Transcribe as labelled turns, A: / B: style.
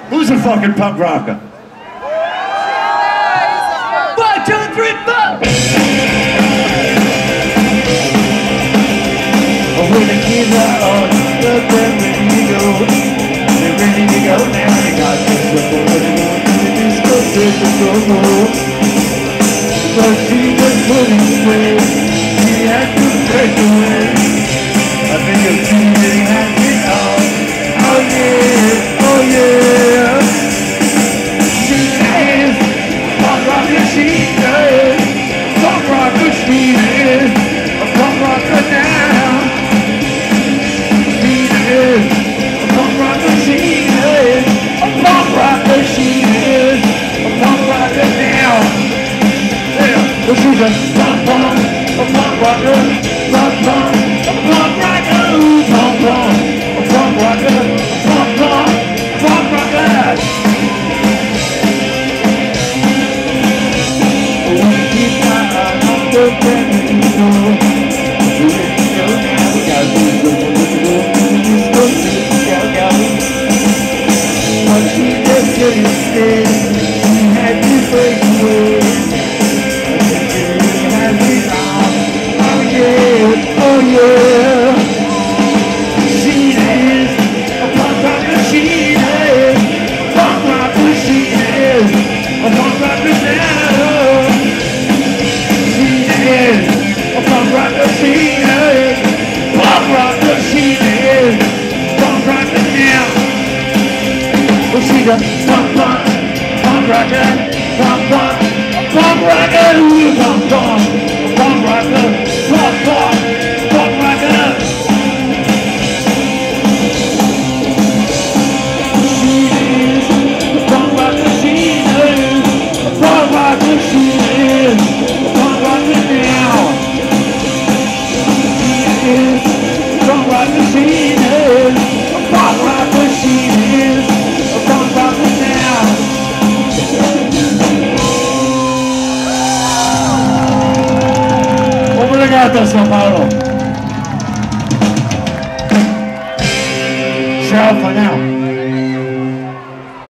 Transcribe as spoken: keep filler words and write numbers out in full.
A: Who's a fucking punk rocker? One, two, three, four! When the kids are on, look, they're ready to go. They're ready to go now. They got this simple, but they want to do this, go, take the go-go. But she was putting away. She had to break away. I think if she didn't have it all. Oh yeah, oh yeah. She is a punk rocker, she is. Punk rocker, she is. A punk rocker now. She is. A punk rocker, she is. A punk rocker, she is. A punk rocker now. Yeah, well, she's a punk punk, a punk rocker, punk punk, a punk rocker, ooh, punk punk, a punk rocker, a punk punk, a punk rocker. We keep our eye on the bend, you know. We let you go now, we gotta do the one with the door. We just go to the go, go. But she just couldn't stay, she had to break away. Oh yeah, she is a punk rocker, she is a punk rocker, she is a punk rocker now. She is a punk rocker, she is a punk rocker, she is a punk rocker now. Well, she's a punk punk, punk rocker, punk punk, punk rocker, ooh, punk punk, punk rocker, punk punk. Obrigado, São Paulo. Ciao for now.